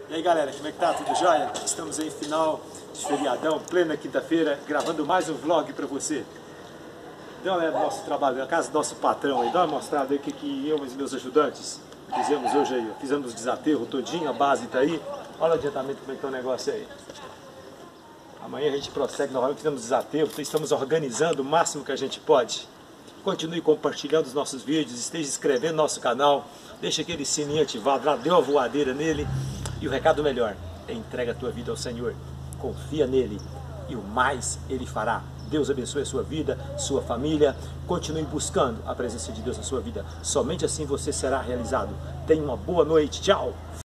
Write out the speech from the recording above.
E aí galera, como é que tá? Tudo jóia? Estamos aí final de feriadão, plena quinta-feira, gravando mais um vlog pra você. Dá uma olhada no nosso trabalho, na casa do nosso patrão aí, dá uma mostrada aí o que eu e os meus ajudantes fizemos hoje aí. Fizemos os desaterros todinho, a base tá aí. Olha o adiantamento como é que tá o negócio aí. Amanhã a gente prossegue novamente, fizemos desaterro, estamos organizando o máximo que a gente pode. Continue compartilhando os nossos vídeos, esteja inscrevendo no nosso canal, deixa aquele sininho ativado lá, dê uma voadeira nele. E o recado melhor é: entrega a tua vida ao Senhor, confia nele e o mais Ele fará. Deus abençoe a sua vida, sua família, continue buscando a presença de Deus na sua vida, somente assim você será realizado. Tenha uma boa noite, tchau!